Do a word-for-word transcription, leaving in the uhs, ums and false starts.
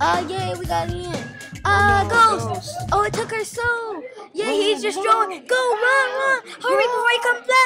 Uh, yay, we got in. Uh, no, Ghost. Ghost. Oh, it took her soul. Yeah, Run, he's just run. drawing. Go, run, run. Hurry before he comes back.